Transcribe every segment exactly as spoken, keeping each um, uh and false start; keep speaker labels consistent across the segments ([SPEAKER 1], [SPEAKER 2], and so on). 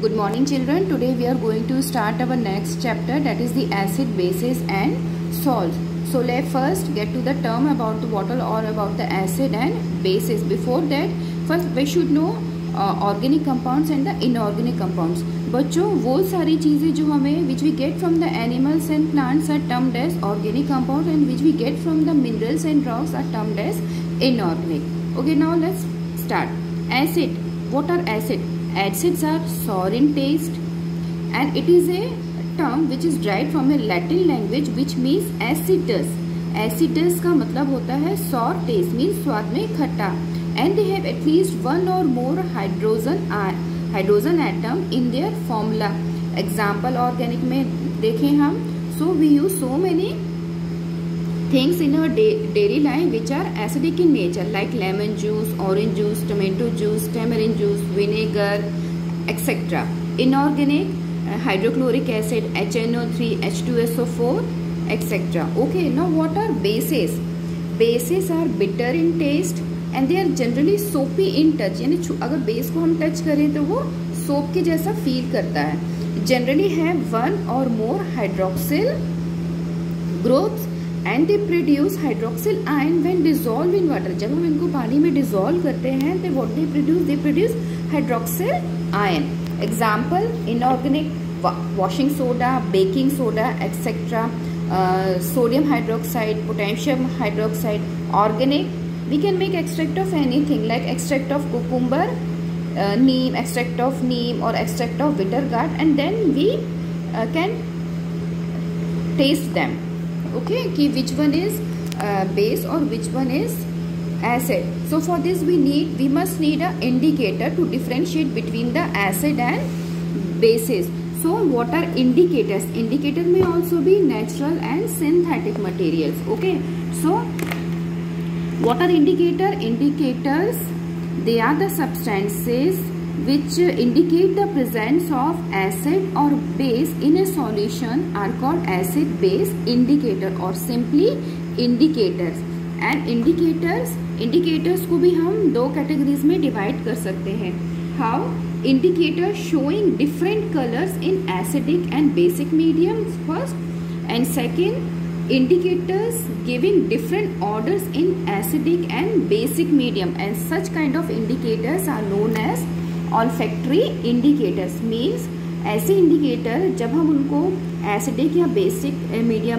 [SPEAKER 1] Good morning children. Today we are going to start our next chapter, that is the acid, bases and salts. So let's first get to the term about the water or about the acid and bases. Before that first we should know uh, organic compounds and the inorganic compounds. बच्चों वो सारी चीज़ें जो हमें which we get from the animals and plants are termed as organic compounds and which we get from the minerals and rocks are termed as inorganic. Okay, now let's start. Acid. What are acid? Acids are sour in taste and it is a term which is derived from a Latin language which means acidus. Acidus का मतलब होता है sour taste, means स्वाद में खट्टा, and they have at least one or more hydrogen hydrogen atom in their formula. Example organic में देखें हम, so we use so many things in our daily life which are acidic in nature, like lemon juice, orange juice, tomato juice, tamarind juice, vinegar, et cetera. Inorganic, uh, hydrochloric acid, H N O three, H two S O four, et cetera. Okay, now what are bases? Bases are bitter in taste and they are generally soapy in touch. यानी अगर base को हम touch करें तो वो soap के जैसा feel करता है. Generally have one or more hydroxyl groups and they produce hydroxyl ion when dissolved in water. जब हम इनको पानी में dissolve करते हैं तो what they produce? They produce hydroxyl ion. Example: inorganic washing soda, baking soda, et cetera. Uh, sodium hydroxide, potassium hydroxide. Organic, we can make extract of anything like extract of cucumber, uh, neem, extract of neem or extract of bitter gourd, and then we uh, can taste them. Okay, कि which one is uh, base or which one is acid. So for this we need we must need a indicator to differentiate between the acid and bases. So what are indicators? Indicator may also be natural and synthetic materials. Okay, so what are indicator? Indicators, they are the substances which indicate the presence of acid or base in a solution are called acid base indicator or simply indicators. And indicators indicators को भी हम दो categories में divide कर सकते हैं. How? Indicators showing different colors in acidic and basic mediums first, and second indicators giving different orders in acidic and basic medium, and such kind of indicators are known as olfactory indicators. Means ऐसे indicator जब हम उनको acidic या basic medium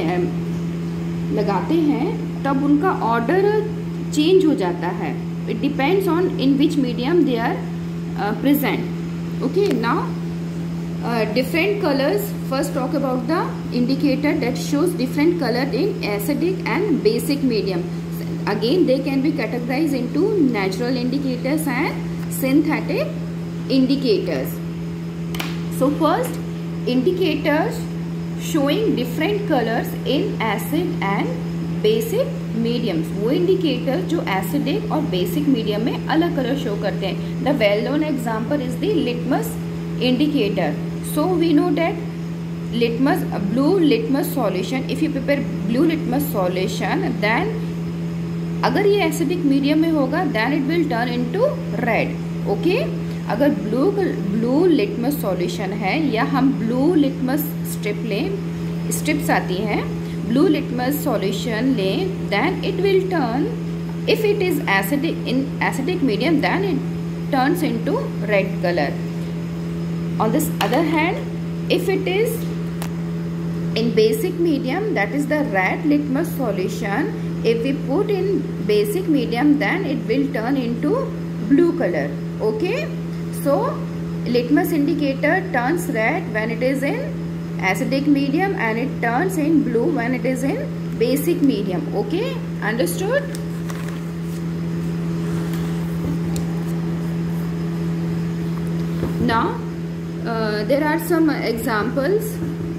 [SPEAKER 1] में लगाते हैं तब उनका ऑर्डर चेंज हो जाता है. It depends on in which medium they are present. Okay, now different colours. First talk about the indicator that shows different colour in acidic and basic medium. Again they can be categorise into natural indicators and synthetic indicators. So first, indicators showing different colors in acid and basic mediums. वो indicators जो acidic और basic medium में अलग color show करते हैं. The well-known example is the litmus indicator. So we know that litmus, blue litmus solution. If you prepare blue litmus solution, then अगर ये acidic medium में होगा then it will turn into red. Okay, अगर blue blue litmus solution है या हम blue litmus strip लें, strips आती हैं, ब्लू लिटमस सॉल्यूशन लें, then it will turn, if it is acidic in acidic medium then it turns into red colour. On this other hand, if it is in basic medium, that is the red litmus solution, if we put in basic medium then it will turn into blue color. Okay, so litmus indicator turns red when it is in acidic medium and it turns in blue when it is in basic medium. Okay, understood? Now uh, there are some examples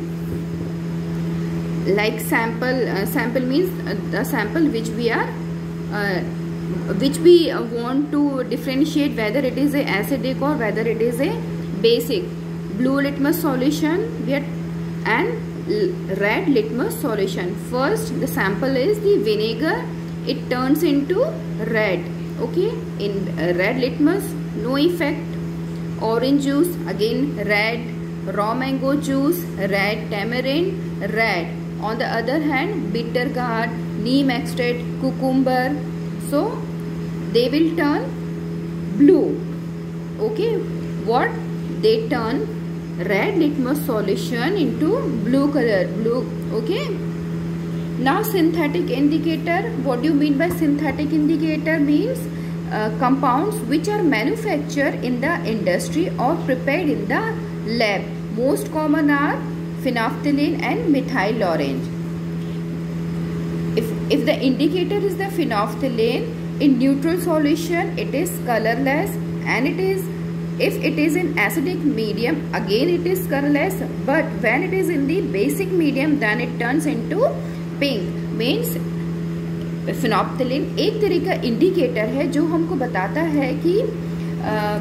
[SPEAKER 1] like sample. Uh, sample means uh, the sample which we are uh, which we uh, want to differentiate whether it is a acidic or whether it is a basic. Blue litmus solution we are, and red litmus solution. First the sample is the vinegar, it turns into red. Okay, in uh, red litmus no effect orange juice again red, raw mango juice red, tamarind red. On the other hand, bitter gourd, neem extract, cucumber, so they will turn blue. Okay, what they turn red litmus solution into blue color, blue. Okay, now synthetic indicator. What do you mean by synthetic indicator? Means uh, compounds which are manufactured in the industry or prepared in the lab. Most common are phenolphthalein and methyl orange. If if the indicator is the phenolphthalein, in neutral solution it is colorless, and it is if it is in acidic medium again it is colorless, but when it is in the basic medium then it turns into pink. Means phenolphthalein एक तरह का indicator है जो हमको बताता है कि आ,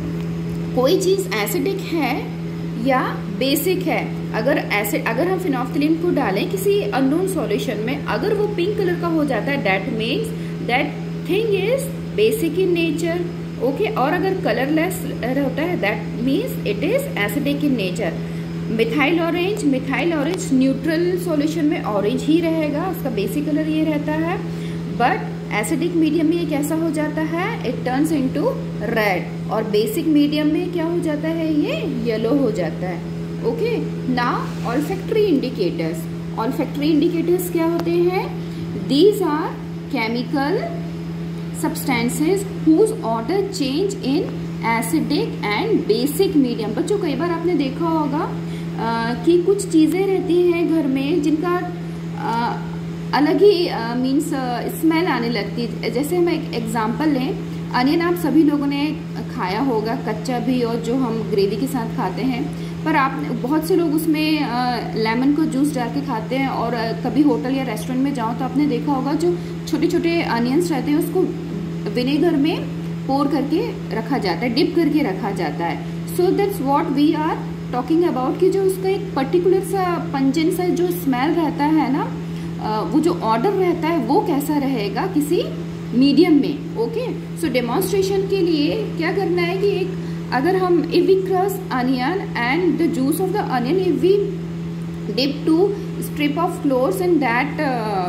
[SPEAKER 1] कोई चीज़ एसिडिक है या बेसिक है. अगर एसिड अगर हम फिनोल्फथलीन को डालें किसी अननोन सॉल्यूशन में, अगर वो पिंक कलर का हो जाता है that means that thing is basic in nature. Okay, और अगर कलरलेस होता है that means it is acidic in nature. Methyl orange methyl orange neutral solution में ऑरेंज ही रहेगा, उसका बेसिक कलर ये रहता है, बट एसिडिक मीडियम में ये कैसा हो जाता है, इट टर्न्स इनटू रेड, और बेसिक मीडियम में क्या हो जाता है, ये येलो हो जाता है. Okay, now olfactory indicators. Olfactory indicators क्या होते हैं? These are chemical substances whose odour change in acidic and basic medium. बच्चों कई बार आपने देखा होगा आ, कि कुछ चीज़ें रहती हैं घर में जिनका आ, अलग ही मीन्स स्मेल आने लगती है. जैसे हम एक एग्जांपल लें, अनियन आप सभी लोगों ने खाया होगा, कच्चा भी और जो हम ग्रेवी के साथ खाते हैं, पर आप बहुत से लोग उसमें लेमन को जूस डाल के खाते हैं. और कभी होटल या रेस्टोरेंट में जाओ तो आपने देखा होगा जो छोटे छोटे अनियंस रहते हैं उसको विनेगर में पोर करके रखा जाता है, डिप करके रखा जाता है. So that's what we are talking about कि जो उसका एक पर्टिकुलर सा पंजेंट सा जो स्मेल रहता है ना, वो जो ऑर्डर रहता है वो कैसा रहेगा किसी मीडियम में. ओके, सो डेमोन्स्ट्रेशन के लिए क्या करना है कि एक अगर हम if we crush onion and the juice of the onion if we dip two strip of cloths in that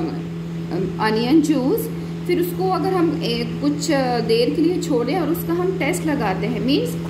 [SPEAKER 1] onion juice, फिर उसको अगर हम एक, कुछ देर के लिए छोड़ें और उसका हम टेस्ट लगाते हैं,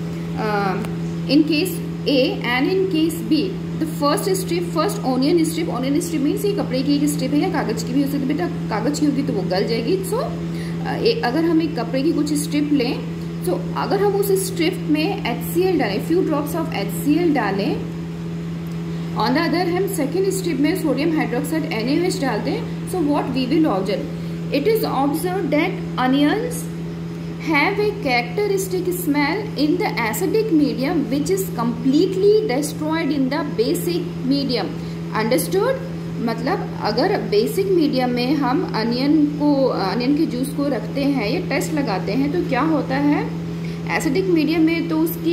[SPEAKER 1] means in case A and in case B the first strip first onion strip onion strip means ये कपड़े की एक स्ट्रिप है या कागज की भी हो सकती है. बेटा कागज की होगी तो वो गल जाएगी. सो so, अगर हम एक कपड़े की कुछ स्ट्रिप लें, तो so, अगर हम उस स्ट्रिप में एच सी एल डालें, few drops of H C L डालें, ऑन द अदर हम सेकेंड स्ट्रिप में sodium hydroxide N A H डालते हैं, so what we will observe, it is observed that onions have a characteristic smell in the acidic medium which is completely destroyed in the basic medium. Understood? मतलब अगर basic medium में हम onion को onion के juice को रखते हैं या टेस्ट लगाते हैं तो क्या होता है, एसिडिक मीडियम में तो उसकी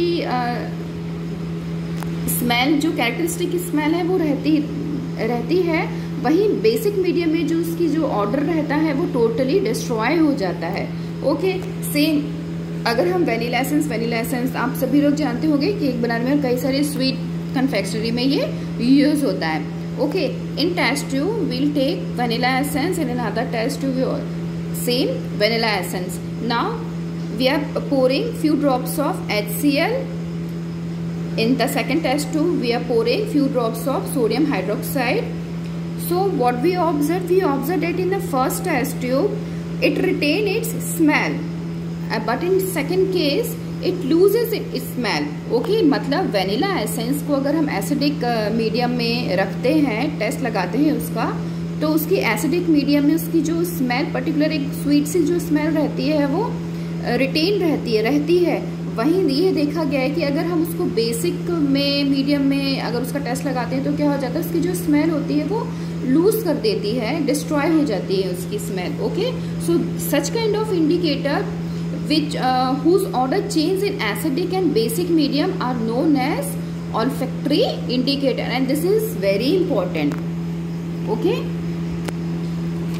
[SPEAKER 1] स्मेल जो कैरेक्टरिस्टिक स्मेल है वो रहती रहती है, वहीं बेसिक मीडियम में जो उसकी जो ऑर्डर रहता है वो टोटली डिस्ट्रॉय हो जाता है. ओके, सेम अगर हम वेनिला एसेंस वेनिला एसेंस आप सभी लोग जानते होंगे केक बनाने में कई सारे स्वीट कन्फेक्शनरी में ये यूज होता है. Okay, in test tube will take vanilla essence and another test tube same vanilla essence. Now we are pouring few drops of H C L. In the second test tube we are pouring few drops of sodium hydroxide. So what we observe, we observe that in the first test tube it retain its smell, uh, but in second case it loses its smell. Okay, मतलब vanilla essence को अगर हम acidic medium uh, में रखते हैं, test लगाते हैं उसका, तो उसकी एसिडिक मीडियम में उसकी जो स्मेल पर्टिकुलर एक स्वीट सी जो स्मेल रहती है वो रिटेन uh, रहती है रहती है वहीं ये देखा गया है कि अगर हम उसको बेसिक में मीडियम में अगर उसका टेस्ट लगाते हैं तो क्या हो जाता है, उसकी जो स्मेल होती है वो लूज कर देती है, डिस्ट्रॉय हो जाती है उसकी smell. Okay, so such kind of indicator which uh, whose order change in acidic and basic medium are known as olfactory indicator, and this is very important. Okay,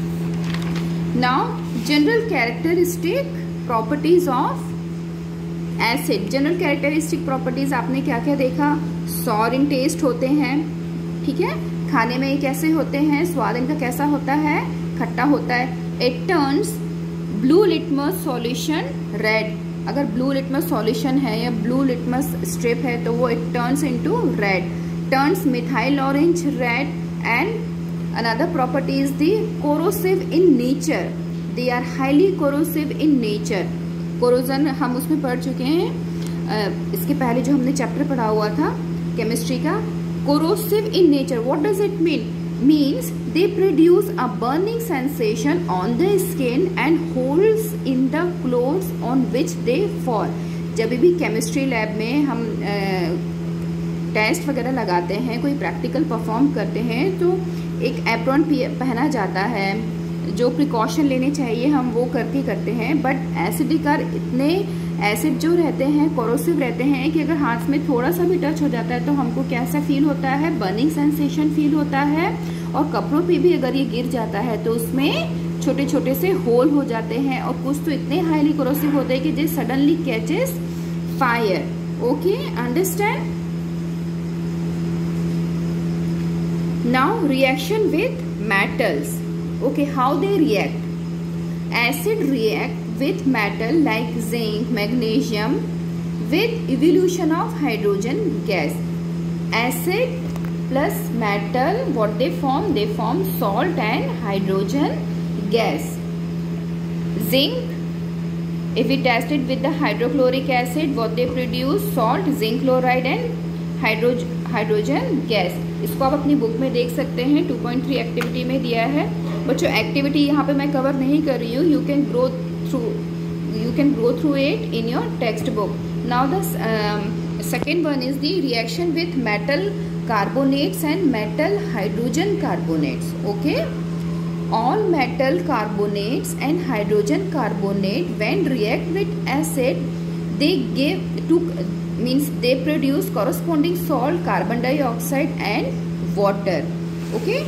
[SPEAKER 1] now general characteristic properties of acid general characteristic properties आपने क्या क्या देखा? Sorry इन test होते हैं, ठीक है, खाने में ये कैसे होते हैं, स्वाद इनका कैसा होता है, खट्टा होता है। It turns blue litmus solution red, अगर ब्लू लिटमस सॉल्यूशन है या ब्लू लिटमस स्ट्रिप है तो वो it turns into red, turns methyl orange red. And another property is the corrosive in nature, they are highly corrosive in nature. Corrosion हम उसमें पढ़ चुके हैं, इसके पहले जो हमने चैप्टर पढ़ा हुआ था केमिस्ट्री का। Corrosive in nature, what does it mean? Means they produce a burning sensation on the skin and holes in the clothes on which they fall. जब भी केमिस्ट्री लैब में हम टेस्ट वगैरह लगाते हैं, कोई प्रैक्टिकल परफॉर्म करते हैं तो एक एप्रॉन पहना जाता है, जो प्रिकॉशन लेने चाहिए हम वो करके करते हैं। बट एसिडिक आर इतने एसिड जो रहते हैं कोरोसिव रहते हैं कि अगर हाथ में थोड़ा सा भी टच हो जाता है तो हमको कैसा फील होता है? बर्निंग सेंसेशन फील होता है। और कपड़ों पे भी अगर ये गिर जाता है तो उसमें छोटे छोटे से होल हो जाते हैं, और कुछ तो इतने हाईली कोरोसिव होते हैं कि they suddenly catches fire. Okay, understand? Now reaction with metals. Okay, how they react? Acid react with metal like zinc, magnesium with evolution of hydrogen gas. Acid plus metal, what they form? They form salt and hydrogen gas. Zinc, if we test it with the hydrochloric acid, what they produce? Salt, zinc chloride and hydrogen hydrogen gas. इसको आप अपनी book में देख सकते हैं, two point three activity में दिया है। बच्चों एक्टिविटी यहाँ पे मैं कवर नहीं कर रही हूँ, you can go through you can go through it in your textbook. Now the second one is the reaction with metal carbonates and metal hydrogen carbonates. Okay, all metal carbonates and hydrogen carbonate when react with acid, they give to means they produce corresponding salt, carbon dioxide and water. Okay,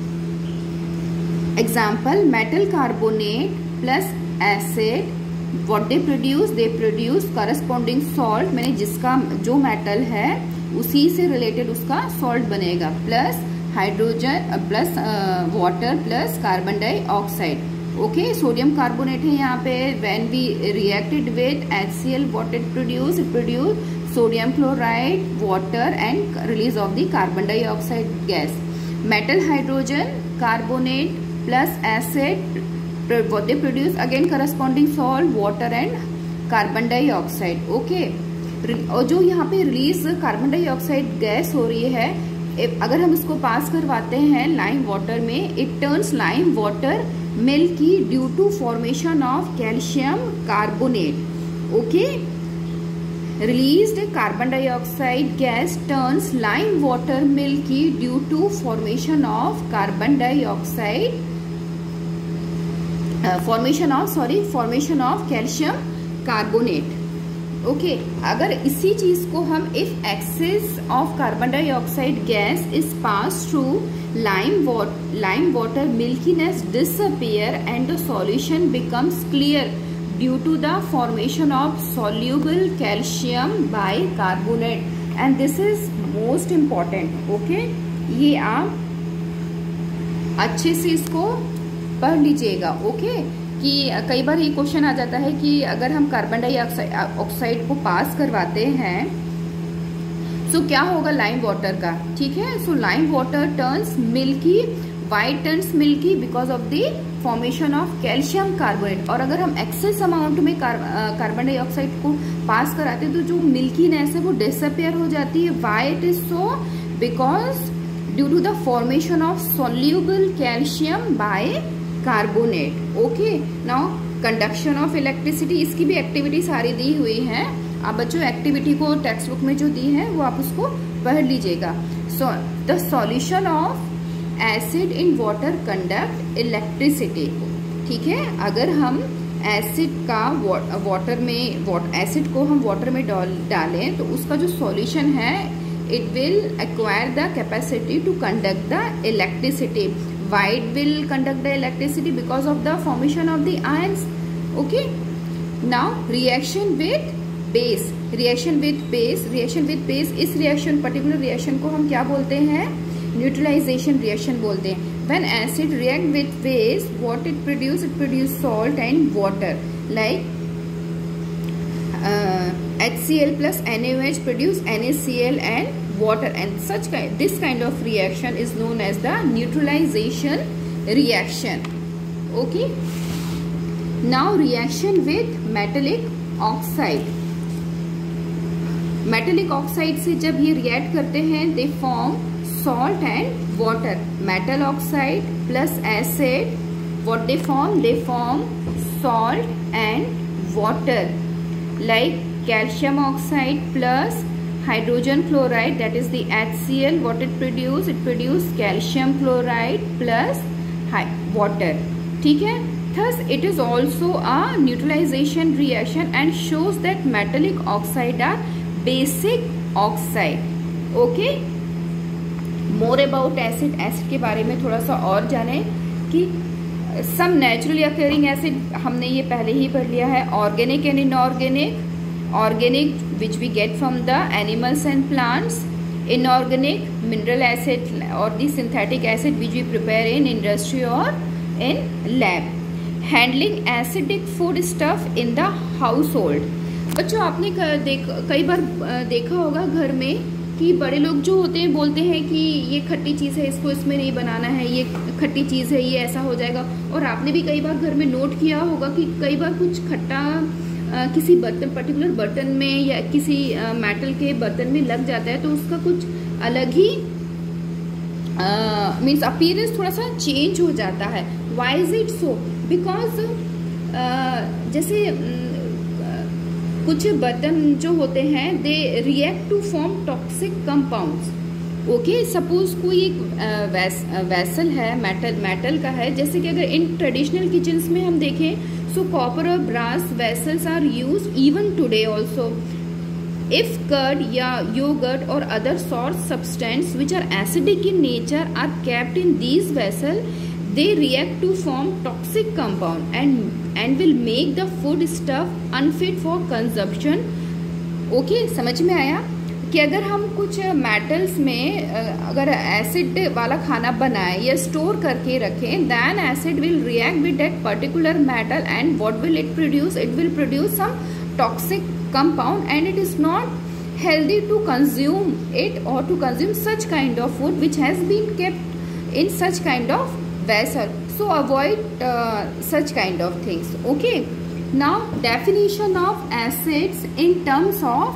[SPEAKER 1] example, metal carbonate plus acid, what they produce? They produce corresponding salt, मैंने जिसका जो metal है उसी से related उसका salt बनेगा, plus hydrogen plus water plus carbon dioxide. Okay, sodium carbonate है यहाँ पे. When we reacted with H C L, what it produce? It produce sodium chloride, water and release of the carbon dioxide gas. Metal hydrogen carbonate plus acid, what they produce again corresponding salt, water and carbon dioxide. ओके, और जो यहाँ पे release carbon dioxide gas हो रही है, अगर हम इसको पास करवाते हैं लाइम वाटर में, it turns lime water milky due to formation of calcium carbonate. Okay, released carbon dioxide gas turns lime water milky due to formation of carbon dioxide formation of sorry formation of calcium carbonate. Okay, अगर इसी चीज को हम if excess of carbon dioxide gas is pass through lime water lime water milkiness disappear and the solution becomes clear due to the formation of soluble calcium bicarbonate. And this is most important. Okay, ये आप अच्छे से इसको पढ़ लीजिएगा. Okay, कि कई बार ये क्वेश्चन आ जाता है कि अगर हम कार्बन डाइऑक्साइड ऑक्साइड को पास करवाते हैं सो क्या होगा लाइम वाटर का. ठीक है, so lime water turns milky. White turns milky because of the formation of calcium carbonate. और अगर हम एक्सेस अमाउंट में कार्बन डाइऑक्साइड को पास कराते हैं तो जो मिल्कीनेस है वो डिसअपियर हो जाती है. Why it is so? Because due to the formation of soluble calcium bicarbonate. Okay, now conduction of electricity, इसकी भी एक्टिविटी सारी दी हुई है. आप बच्चों एक्टिविटी को टेक्स्ट बुक में जो दी है वो आप उसको पढ़ लीजिएगा. So the solution of acid in water conduct electricity. ठीक है, अगर हम एसिड का वाटर में एसिड को हम वाटर में डालें तो उसका जो सॉल्यूशन है it will acquire the capacity to conduct the electricity. White will conduct the electricity because of the formation of the ions. Okay, now reaction with base, reaction with base, reaction with base, इस reaction particular reaction को हम क्या बोलते हैं, neutralisation reaction बोलते हैं। When acid react with base, what it produce, it produce salt and water, like H C l plus N A O H produce N A C l and water, and such kind this kind of reaction is known as the neutralization reaction. Okay, now reaction with metallic oxide. metallic oxide से जब ये react करते हैं, they form salt and water. metal oxide plus acid, what they form, they form salt and water, like calcium oxide plus hydrogen chloride, that is the H C l, what it produce, it produce calcium chloride plus water. ठीक है, thus it is also a neutralization reaction and shows that metallic oxide are basic oxide. Okay, more about acid. acid के बारे में थोड़ा सा और जाने कि सम नेचुरली अकरिंग एसिड हमने ये पहले ही पढ़ लिया है, organic and inorganic, organic which we get from the animals and plants, inorganic mineral acid और the synthetic acid which we prepare in industry और in lab. Handling acidic food stuff in the household. बच्चों आपने देख कई बार देखा होगा घर में कि बड़े लोग जो होते हैं बोलते हैं कि ये खट्टी चीज़ है, इसको इसमें नहीं बनाना है, ये खट्टी चीज़ है, ये ऐसा हो जाएगा। और आपने भी कई बार घर में नोट किया होगा कि कई बार कुछ खट्टा आ, किसी बर्तन पर्टिकुलर बर्तन में या किसी आ, मेटल के बर्तन में लग जाता है तो उसका कुछ अलग ही मीन्स अपीयरेंस थोड़ा सा चेंज हो जाता है। Why is it so? Because जैसे कुछ बर्तन जो होते हैं they react to form toxic compounds. Okay, suppose कोई एक वैस, वैसल है मेटल मेटल का है, जैसे कि अगर इन ट्रेडिशनल किचन्स में हम देखें सो कॉपर और brass vessels are used even today also. If curd या योगर्ट और other salt substance which are acidic in nature are kept in these vessel, they react to form toxic compound and and will make the food stuff unfit for consumption. Okay okay, समझ में आया कि अगर हम कुछ metals में अगर acid वाला खाना बनाए या स्टोर करके रखें, then acid will react with that particular metal and what will it produce, it will produce some toxic compound and it is not healthy to consume it or to consume such kind of food which has been kept in such kind of vessel. So avoid uh, such kind of things. Okay, now definition of acids in terms of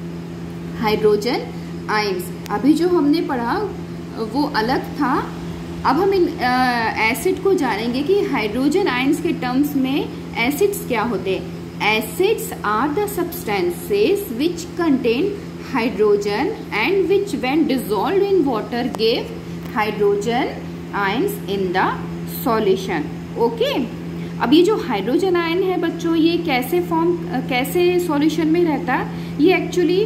[SPEAKER 1] hydrogen ions. अभी जो हमने पढ़ा वो अलग था, अब हम in acid को जानेंगे कि हाइड्रोजन आयंस के टर्म्स में एसिड्स क्या होते हैं। Acids are the substances which contain hydrogen and which when dissolved in water give hydrogen ions in the solution. Okay, अब ये जो हाइड्रोजन आयन है बच्चों, ये कैसे फॉर्म कैसे सॉल्यूशन में रहता है? ये एक्चुअली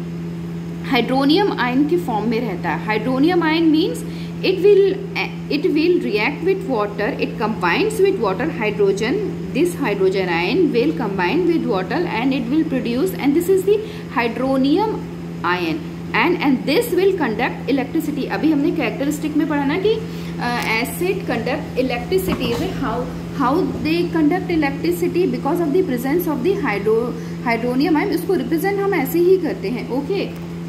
[SPEAKER 1] हाइड्रोनियम आयन के फॉर्म में रहता है। Hydronium ion means it will it will react with water, it combines with water, hydrogen, this hydrogen ion will combine with water and it will produce, and this is the hydronium ion and and this will conduct electricity। अभी हमने characteristic में पढ़ा ना कि acid conduct electricity, how how they conduct electricity because of the presence of the hydro hydronium ion। इसको represent हम ऐसे ही करते हैं। ओके,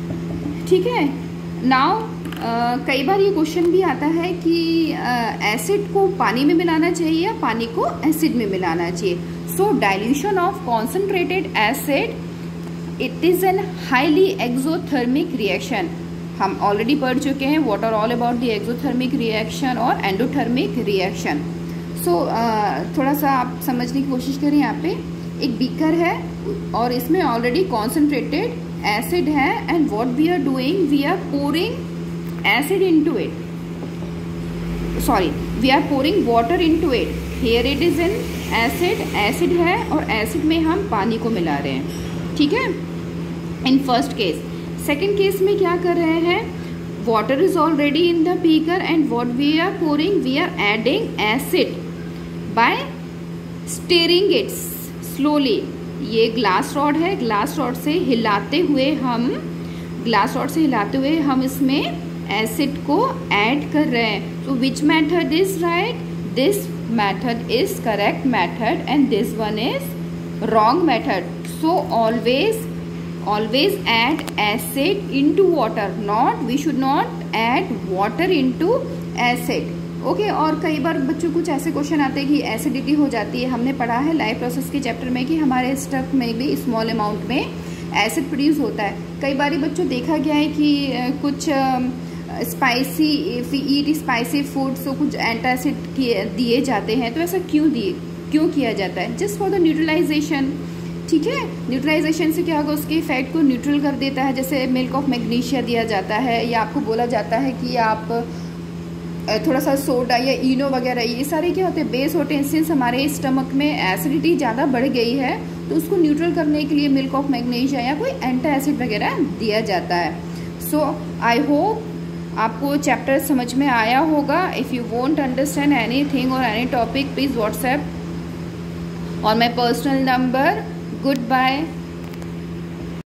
[SPEAKER 1] ठीक है। नाउ Uh, कई बार ये क्वेश्चन भी आता है कि एसिड uh, को पानी में मिलाना चाहिए या पानी को एसिड में मिलाना चाहिए। So dilution of concentrated acid, it is an highly exothermic reaction. हम ऑलरेडी पढ़ चुके हैं what are all about the exothermic reaction और एंडोथर्मिक रिएक्शन। सो थोड़ा सा आप समझने की कोशिश करें। यहाँ पे एक बीकर है और इसमें ऑलरेडी कॉन्सेंट्रेटेड एसिड है and what we are doing, we are pouring acid into it, sorry we are pouring water into it। here it is in acid, acid है और acid में हम पानी को मिला रहे हैं, ठीक है, in first case। second case में क्या कर रहे हैं, water is already in the beaker and what we are pouring, we are adding acid by stirring it slowly। ये ग्लास रॉड है, ग्लास रॉड से हिलाते हुए हम ग्लास रॉड से हिलाते हुए हम इसमें एसिड को ऐड कर रहे हैं। So which method is right? This method is correct method and this one is wrong method. So always always add acid into water, not we should not add water into acid. Okay okay, और कई बार बच्चों कुछ ऐसे question आते हैं कि acidity हो जाती है। हमने पढ़ा है लाइफ प्रोसेस के चैप्टर में कि हमारे स्टफ में भी स्मॉल अमाउंट में एसिड प्रोड्यूस होता है। कई बार बच्चों देखा गया है कि कुछ spicy if eat spicy food तो कुछ एंटासिड दिए जाते हैं। तो ऐसा क्यों दिए क्यों किया जाता है? Just for the neutralisation. ठीक है, न्यूट्रलाइजेशन से क्या होगा, उसके इफेक्ट को न्यूट्रल कर देता है। जैसे मिल्क ऑफ मैग्नीशिया दिया जाता है, या आपको बोला जाता है कि आप थोड़ा सा सोडा या इनो वगैरह, ये सारे क्या होते हैं, बेस होते हैं। सिंस हमारे स्टमक में एसिडिटी ज़्यादा बढ़ गई है तो उसको न्यूट्रल करने के लिए मिल्क ऑफ मैग्नीशिया या कोई एंटी एसिड वगैरह दिया जाता है। सो आई होप आपको चैप्टर समझ में आया होगा। If you won't understand anything और एनी टॉपिक, प्लीज़ व्हाट्सएप और माई पर्सनल नंबर। Goodbye.